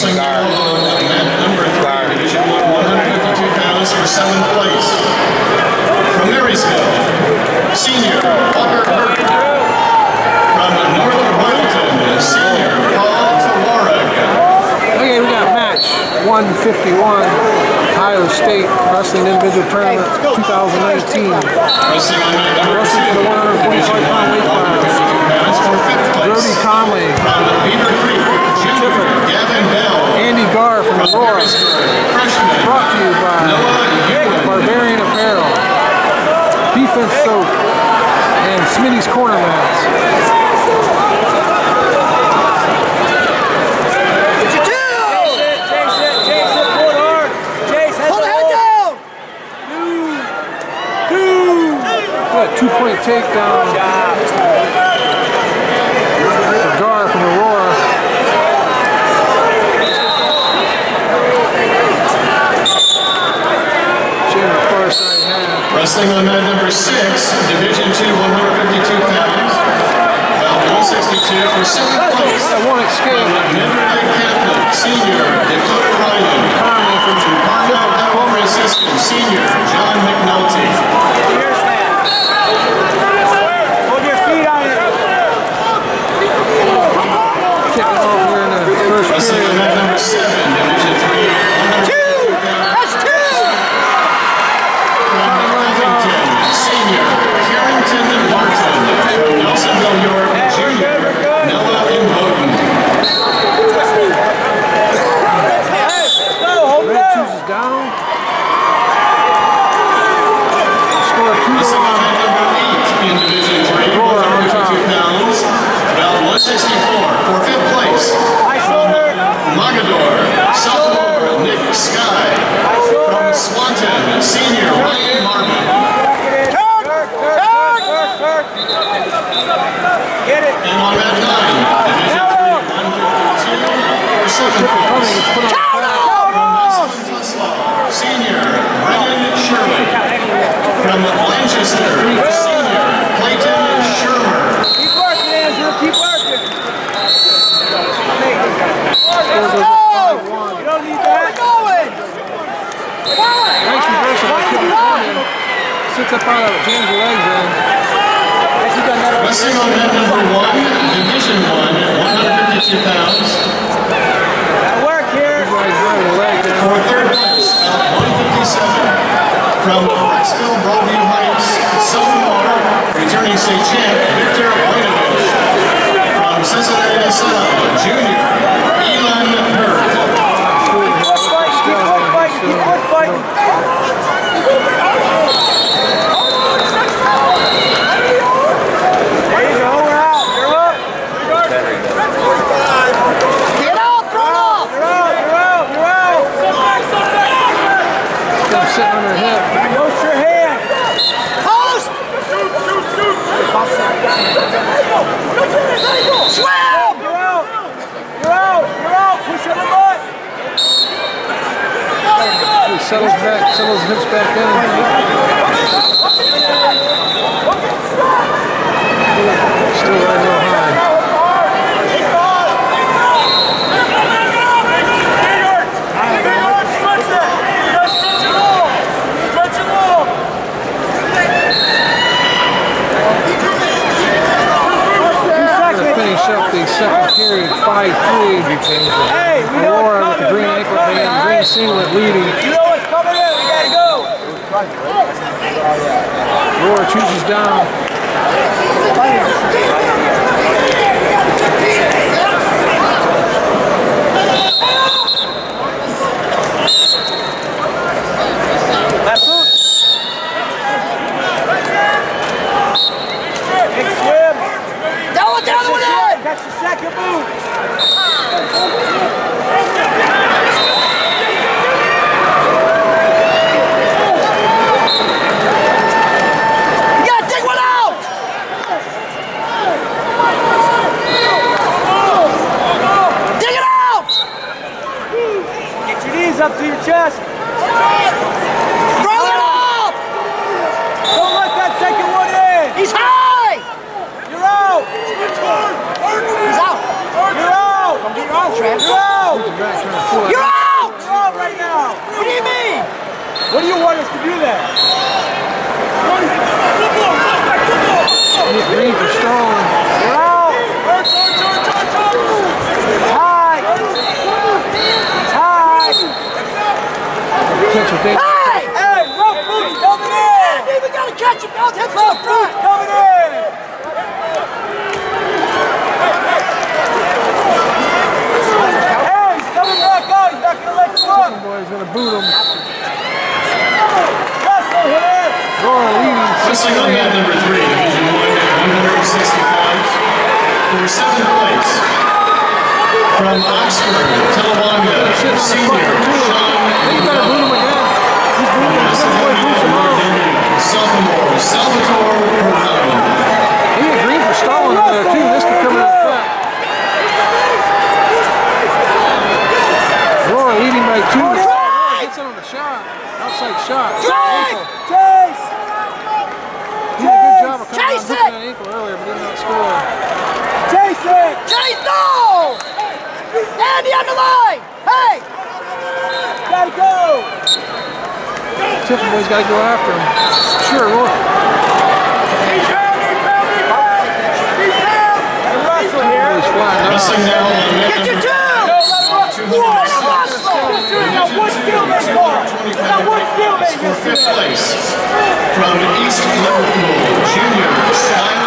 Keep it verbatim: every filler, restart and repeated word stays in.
Wrestling now on mat number three, Division one, one hundred fifty-two pounds for seventh place. From Marysville, senior Walker Burke. From North Royalton, senior Paul Tawareg. Okay, we got match one fifty-one, Ohio State Wrestling Individual Tournament two thousand nineteen. Wrestling on mat number Wrestling for the one hundred forty-five pound weight class. Brody Conley. From Beaver Creek, junior Gavin Bell. Andy Garr from Aurora. Freshman. Brought to you by Barbarian Apparel, Defense Soap, and Smitty's Corner Mats. Two-point takedown. Gar from Aurora. Wrestling on mat number six, Division two, one hundred fifty-two pounds. About one sixty-two for seventh place. That won't escape. Menderdale Catholic, senior Dakota Ryan. Conley from Carmel Franciscan, senior John McNulty. Wrestling on mat number seven, Division three, one hundred fifty-two pounds. That's two! From Arlington, senior Carrington Martin. From Nelsonville, York, junior Noah Imboden. Red chooses down. Score two. Wrestling on mat number eight in Division three, one hundred fifty-two pounds. About one sixty-four for fifth place. Mogador, sophomore Nick Sky. From Swanton, senior Ryan Marvin. And on mat nine, Division three, one fifty-two for seventh place. From Tuslaw, senior Brennan Sherman. From Lancaster, senior Clayton Shermer. Keep working, Andrew. Keep working. You don't need that. Going. Nice reversal by Kevin Coleman. Sits up out of James' legs in. Wrestling on mat number one, Division one, one hundred fifty-two pounds. That work here. For third place, at one fifty-seven. From Brexville, Broadview Heights, sophomore, returning state champ Victor Wojnowicz. From Cincinnati South, junior Elon Hurd. Keep fighting, keep fighting. There you go, we're out. You're up. Get out, throw it off. You're out, you're out, you're out. Still sitting on her hip. Post your hand. Post. Swim. You're out. You're out. You're out. Push on the butt. He settles back, settles hips back in. Still right real high. Finish up the second period, five three. Hey, we know Aurora what's with the green coming, ankle coming, band, green singlet leading. You know what's coming in, we gotta go. Aurora chooses down. Left boot. Big swim. Down with the other one in. Catch the second boot. You gotta dig one out. Dig it out. Get your knees up to your chest. Throw it up. Don't let that second one in. He's high. You're out. He's out. You're out. Don't get your arm trapped. You're out. equal. You're out! You're out right now. What do you mean? What do you want us to do then? Get green for Strong. You're out. High. High. Catch with David. Hey! Hey, rough boots coming in! Man, we gotta catch him! Rough boots coming in! Hey, he's coming back out! He's not gonna let you up! Boy's gonna boot him. Wrestle him! Roar leading. Wrestling on mat number three, Division one at one hundred sixty pounds. For seventh place, from Oxford, Telawanda, senior, Sean You gotta boot him again. He's booting him. Some boy boots him out. sophomore, Salvatore Perrone. He had green for Stalin over there too. This could come in effect. Roar leading by two. Gets in on the shot. Outside shot. Ankle. Chase! He did a good job of coming Chase out hooking it! that ankle earlier, but did not score. Chase it! Chase, no! Andy on the line! Hey! Gotta go! Tiffin boy's gotta go after him. Sure, Roar. Wrestle here. He's flying out. Wrestling now on mat Get your number two! Now what skill they call? Now what skill they for fifth place, from East Liverpool, junior, Simon